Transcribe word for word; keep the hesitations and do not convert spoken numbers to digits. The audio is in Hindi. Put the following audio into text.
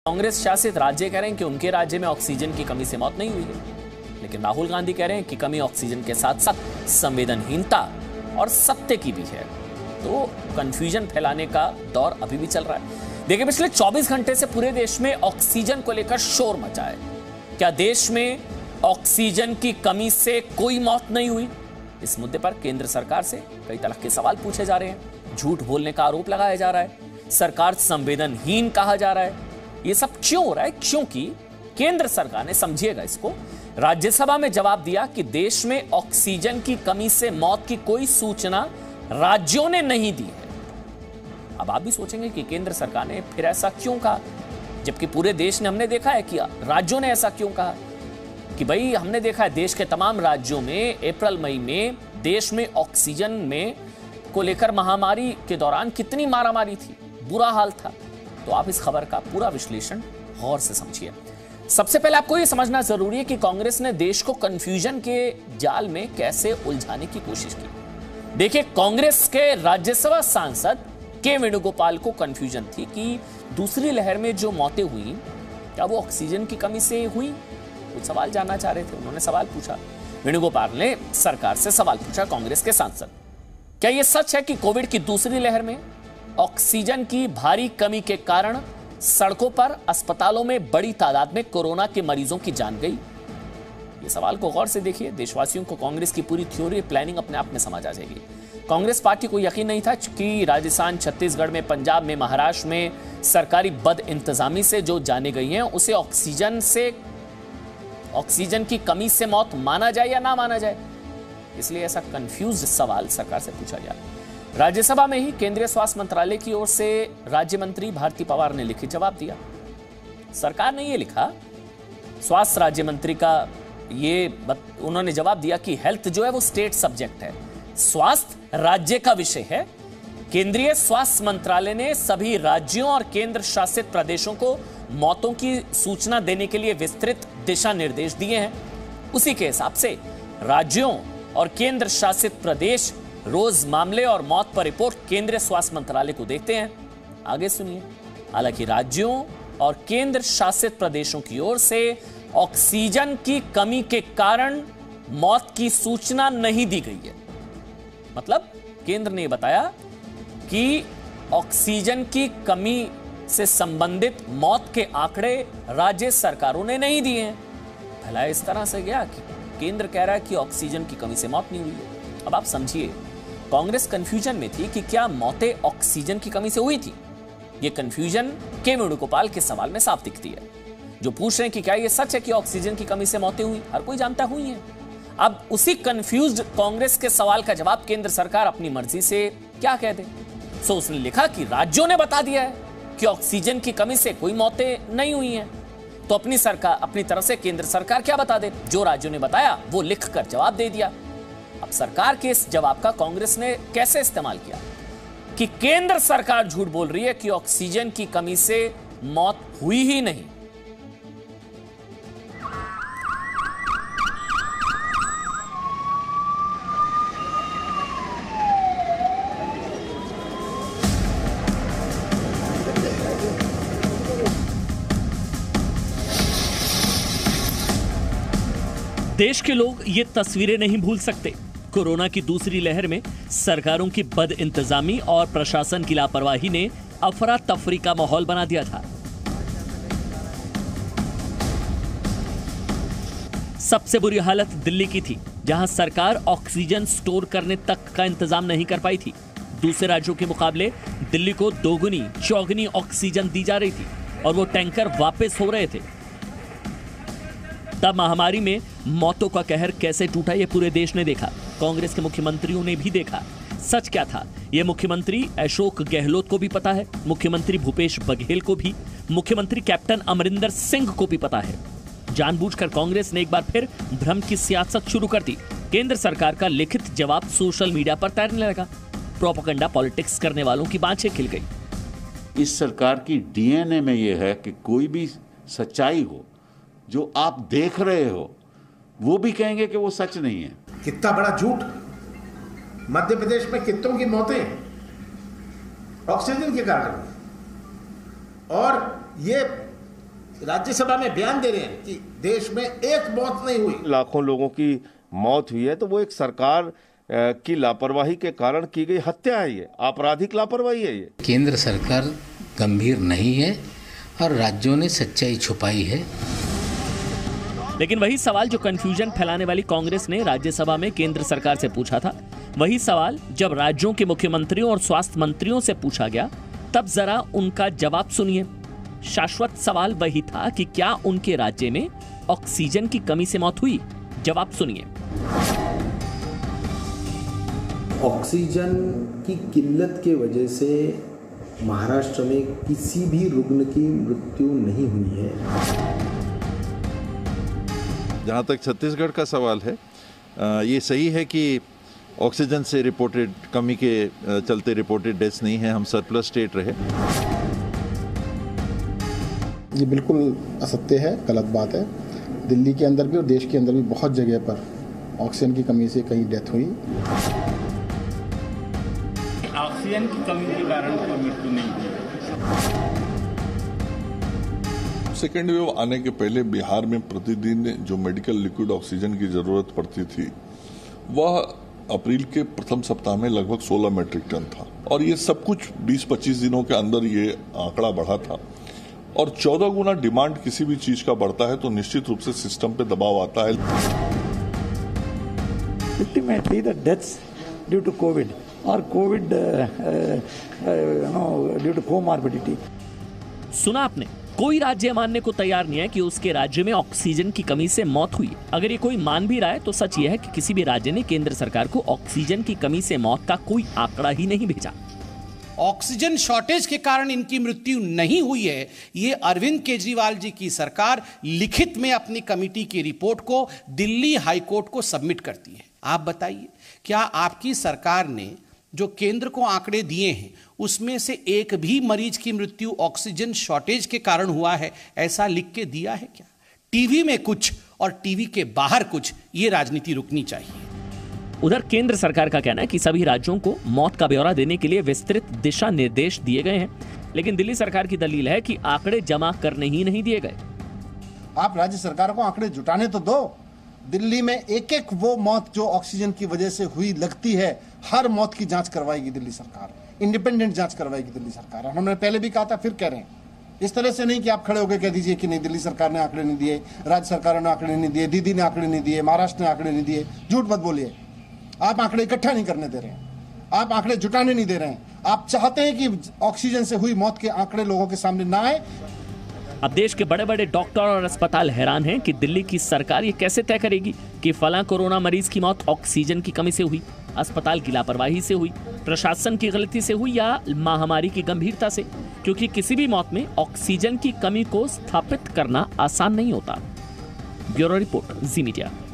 कांग्रेस शासित राज्य कह रहे हैं कि उनके राज्य में ऑक्सीजन की कमी से मौत नहीं हुई है, लेकिन राहुल गांधी कह रहे हैं कि कमी ऑक्सीजन के साथ साथ संवेदनहीनता और सत्य की भी है। तो कंफ्यूजन फैलाने का दौर अभी भी चल रहा है। देखिए, पिछले चौबीस घंटे से पूरे देश में ऑक्सीजन को लेकर शोर मचा है। क्या देश में ऑक्सीजन की कमी से कोई मौत नहीं हुई? इस मुद्दे पर केंद्र सरकार से कई तरह के सवाल पूछे जा रहे हैं। झूठ बोलने का आरोप लगाया जा रहा है, सरकार संवेदनहीन कहा जा रहा है। ये सब क्यों हो रहा है? क्योंकि केंद्र सरकार ने, समझिएगा इसको, राज्यसभा में जवाब दिया कि देश में ऑक्सीजन की कमी से मौत की कोई सूचना राज्यों ने नहीं दी है। अब आप भी सोचेंगे कि केंद्र सरकार ने फिर ऐसा क्यों कहा, जबकि पूरे देश ने, हमने देखा है कि राज्यों ने ऐसा क्यों कहा कि भाई हमने देखा है देश के तमाम राज्यों में अप्रैल मई में देश में ऑक्सीजन में को लेकर महामारी के दौरान कितनी मारामारी थी, बुरा हाल था। तो आप इस खबर का पूरा विश्लेषण गौर से समझिए। सबसे पहले आपको यह समझना जरूरी है कि कांग्रेस ने देश को कंफ्यूजन के जाल में कैसे उलझाने की कोशिश की। देखिए, कांग्रेस के राज्यसभा सांसद के वेणुगोपाल को कंफ्यूजन थी कि दूसरी लहर में जो मौतें हुई क्या वो ऑक्सीजन की कमी से हुई। कुछ सवाल जानना चाह रहे थे, उन्होंने सवाल पूछा। वेणुगोपाल ने सरकार से सवाल पूछा, कांग्रेस के सांसद, क्या यह सच है कि कोविड की दूसरी लहर में ऑक्सीजन की भारी कमी के कारण सड़कों पर, अस्पतालों में बड़ी तादाद में कोरोना के मरीजों की जान गई? ये सवाल को गौर से देखिए। देशवासियों को कांग्रेस की पूरी थ्योरी, प्लानिंग अपने आप में समझ आ जाएगी। कांग्रेस पार्टी को यकीन नहीं था कि राजस्थान, छत्तीसगढ़ में, पंजाब में, महाराष्ट्र में सरकारी बद इंतजामी से जो जाने गई हैं उसे ऑक्सीजन से ऑक्सीजन की कमी से मौत माना जाए या ना माना जाए। इसलिए ऐसा कंफ्यूज्ड सवाल सरकार से पूछा गया। राज्यसभा में ही केंद्रीय स्वास्थ्य मंत्रालय की ओर से राज्य मंत्री भारती पवार ने लिखित जवाब दिया। सरकार ने यह लिखा, स्वास्थ्य राज्य मंत्री का ये उन्होंने जवाब दिया कि हेल्थ जो है वो स्टेट सब्जेक्ट है, स्वास्थ्य राज्य का विषय है। केंद्रीय स्वास्थ्य मंत्रालय ने सभी राज्यों और केंद्र शासित प्रदेशों को मौतों की सूचना देने के लिए विस्तृत दिशा निर्देश दिए हैं। उसी के हिसाब से राज्यों और केंद्र शासित प्रदेश रोज मामले और मौत पर रिपोर्ट केंद्रीय स्वास्थ्य मंत्रालय को देते हैं। आगे सुनिए, हालांकि राज्यों और केंद्र शासित प्रदेशों की ओर से ऑक्सीजन की कमी के कारण मौत की सूचना नहीं दी गई है। मतलब केंद्र ने बताया कि ऑक्सीजन की कमी से संबंधित मौत के आंकड़े राज्य सरकारों ने नहीं दिए हैं। पहला इस तरह से गया कि केंद्र कह रहा है कि ऑक्सीजन की कमी से मौत नहीं हुई है। अब आप समझिए, कांग्रेस कंफ्यूजन में थी कि क्या मौतें ऑक्सीजन की कमी से हुई थी। यह कंफ्यूजन के वेणुगोपाल के सवाल में साफ दिखती है, जो पूछ रहे हैं कि क्या यह सच है कि ऑक्सीजन की कमी से मौतें हुई। हर कोई जानता हुई है। अब उसी कंफ्यूज्ड कांग्रेस के सवाल का जवाब केंद्र सरकार अपनी मर्जी से क्या कह दे। सो उसने लिखा कि राज्यों ने बता दिया है कि ऑक्सीजन की कमी से कोई मौतें नहीं हुई हैं। तो अपनी सरकार, अपनी तरफ से केंद्र सरकार क्या बता दे? जो राज्यों ने बताया वो लिखकर जवाब दे दिया। अब सरकार के इस जवाब का कांग्रेस ने कैसे इस्तेमाल किया कि केंद्र सरकार झूठ बोल रही है कि ऑक्सीजन की कमी से मौत हुई ही नहीं। देश के लोग ये तस्वीरें नहीं भूल सकते। कोरोना की दूसरी लहर में सरकारों की बद इंतजामी और प्रशासन की लापरवाही ने अफरा तफरी का माहौल बना दिया था। सबसे बुरी हालत दिल्ली की थी, जहां सरकार ऑक्सीजन स्टोर करने तक का इंतजाम नहीं कर पाई थी। दूसरे राज्यों के मुकाबले दिल्ली को दोगुनी चौगुनी ऑक्सीजन दी जा रही थी और वो टैंकर वापस हो रहे थे। तब महामारी में मौतों का कहर कैसे टूटा, ये पूरे देश ने देखा। कांग्रेस के मुख्यमंत्रियों ने भी देखा। सच क्या था ये मुख्यमंत्री अशोक गहलोत को भी पता है, मुख्यमंत्री भूपेश बघेल को भी, मुख्यमंत्री कैप्टन अमरिंदर सिंह को भी पता है। जानबूझकर कांग्रेस ने एक बार फिर भ्रम की सियासत शुरू कर दी। केंद्र सरकार का लिखित जवाब सोशल मीडिया पर तैरने लगा। प्रोपेगेंडा पॉलिटिक्स करने वालों की बाँछें खिल गई। इस सरकार की डीएनए में यह है कि कोई भी सच्चाई हो जो आप देख रहे हो वो भी कहेंगे कि वो सच नहीं है। कितना बड़ा झूठ। मध्य प्रदेश में कितनों की मौतें ऑक्सीजन के कारण, और ये राज्यसभा में बयान दे रहे हैं कि देश में एक मौत नहीं हुई, लाखों लोगों की मौत हुई है, तो वो एक सरकार की लापरवाही के कारण की गई हत्या है, ये आपराधिक लापरवाही है। ये केंद्र सरकार गंभीर नहीं है और राज्यों ने सच्चाई छुपाई है। लेकिन वही सवाल जो कंफ्यूजन फैलाने वाली कांग्रेस ने राज्यसभा में केंद्र सरकार से पूछा था, वही सवाल जब राज्यों के मुख्यमंत्रियों और स्वास्थ्य मंत्रियों से पूछा गया, तब जरा उनका जवाब सुनिए। शाश्वत सवाल वही था कि क्या उनके राज्य में ऑक्सीजन की कमी से मौत हुई? जवाब सुनिए। ऑक्सीजन की किल्लत के वजह से महाराष्ट्र में किसी भी रुग्ण की मृत्यु नहीं हुई है। जहाँ तक छत्तीसगढ़ का सवाल है, ये सही है कि ऑक्सीजन से रिपोर्टेड कमी के चलते रिपोर्टेड डेथ्स नहीं है, हम सरप्लस स्टेट रहे। ये बिल्कुल असत्य है, गलत बात है। दिल्ली के अंदर भी और देश के अंदर भी बहुत जगह पर ऑक्सीजन की कमी से कहीं डेथ हुई। ऑक्सीजन की कमी के कारण कोई मृत्यु नहीं हुई। सेकेंड वेव आने के पहले बिहार में प्रतिदिन जो मेडिकल लिक्विड ऑक्सीजन की जरूरत पड़ती थी, वह अप्रैल के प्रथम सप्ताह में लगभग सोलह मीट्रिक टन था, और ये सब कुछ बीस पच्चीस दिनों के अंदर ये आंकड़ा बढ़ा था। और चौदह गुना डिमांड किसी भी चीज का बढ़ता है तो निश्चित रूप से सिस्टम पे दबाव आता है। Ultimately, the deaths due to COVID or COVID, uh, uh, you know, due to comorbidity. सुना आपने, कोई राज्य मानने को तैयार नहीं है कि उसके राज्य में ऑक्सीजन की कमी से मौत हुई। अगर ये कोई मान भी रहा है तो सच ये है कि किसी भी राज्य ने केंद्र सरकार को ऑक्सीजन की कमी से मौत का कोई आंकड़ा ही नहीं भेजा। ऑक्सीजन शॉर्टेज के कारण इनकी मृत्यु नहीं हुई है, ये अरविंद केजरीवाल जी की सरकार लिखित में अपनी कमेटी की रिपोर्ट को दिल्ली हाईकोर्ट को सबमिट करती है। आप बताइए, क्या आपकी सरकार ने जो केंद्र को आंकड़े दिए हैं उसमें से एक भी मरीज की मृत्यु ऑक्सीजन शॉर्टेज के कारण हुआ है, ऐसा लिख के दिया है क्या? टीवी में कुछ और टीवी के बाहर कुछ, ये राजनीति रुकनी चाहिए। उधर केंद्र सरकार का कहना है कि सभी राज्यों को मौत का ब्यौरा देने के लिए विस्तृत दिशा निर्देश दिए गए हैं, लेकिन दिल्ली सरकार की दलील है कि आंकड़े जमा करने ही नहीं दिए गए। आप राज्य सरकार को आंकड़े जुटाने तो दो। दिल्ली में एक एक वो मौत जो ऑक्सीजन की वजह से हुई लगती है, हर मौत की जांच करवाएगी दिल्ली सरकार, इंडिपेंडेंट जांच करवाएगी दिल्ली सरकार। हमने पहले भी कहा था, फिर कह रहे हैं, इस तरह से नहीं कि आप खड़े होकर कह दीजिए कि नहीं दिल्ली सरकार ने आंकड़े नहीं दिए, राज्य सरकारों ने आंकड़े नहीं दिए, दीदी ने आंकड़े नहीं दिए, महाराष्ट्र ने आंकड़े नहीं दिए। झूठ मत बोलिए। आप आंकड़े इकट्ठा नहीं करने दे रहे हैं, आप आंकड़े जुटाने नहीं दे रहे हैं। आप चाहते हैं कि ऑक्सीजन से हुई मौत के आंकड़े लोगों के सामने ना आए। अब देश के बड़े बड़े डॉक्टर और अस्पताल हैरान हैं कि दिल्ली की सरकार ये कैसे तय करेगी कि फलां कोरोना मरीज की मौत ऑक्सीजन की कमी से हुई, अस्पताल की लापरवाही से हुई, प्रशासन की गलती से हुई या महामारी की गंभीरता से, क्योंकि किसी भी मौत में ऑक्सीजन की कमी को स्थापित करना आसान नहीं होता। Bureau report, Zee media.